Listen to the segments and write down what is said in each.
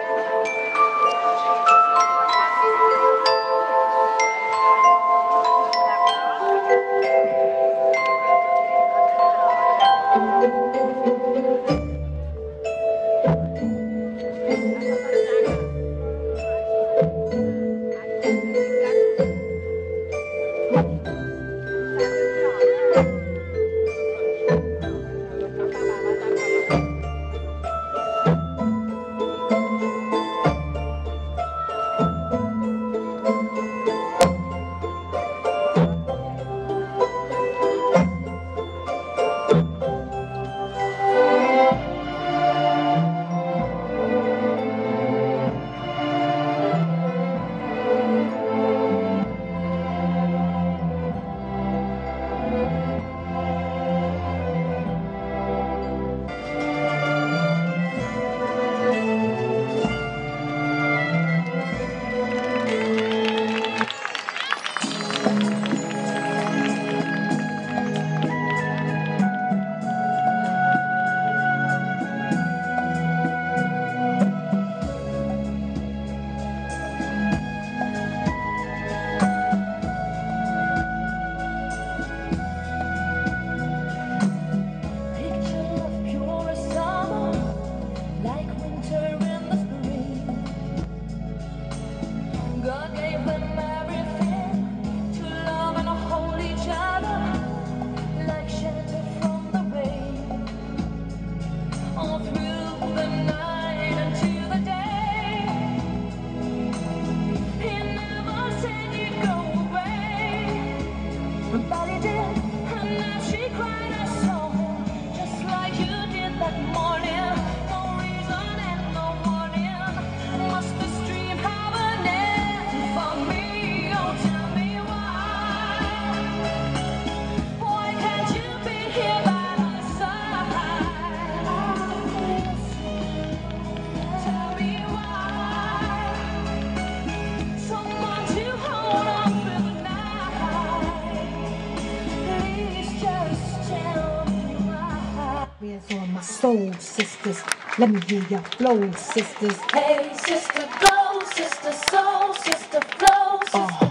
Where's all my soul sisters? Let me hear your flow, sisters. Hey, sister, go, sister, soul, sister, flow, sister.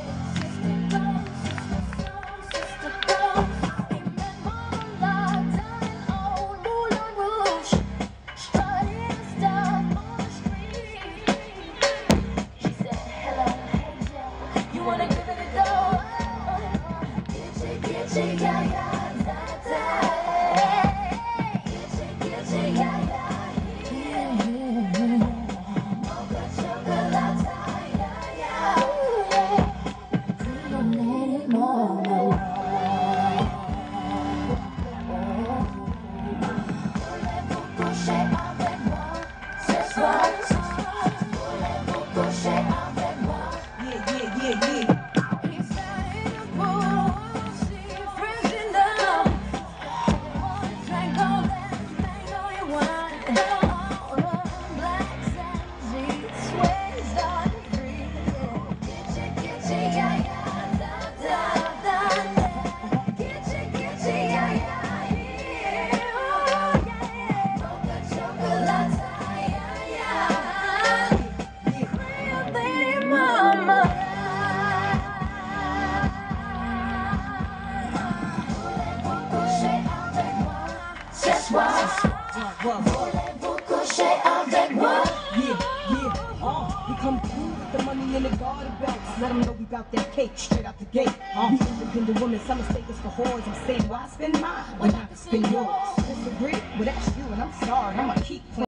We come through with the money in the garden belts. Let them know we bout that cake straight out the gate. We independent women, some mistake us for whores. I'm saying, why spend mine when I can spend yours? Disagree? Well, that's you, and I'm sorry. I'ma keep playing.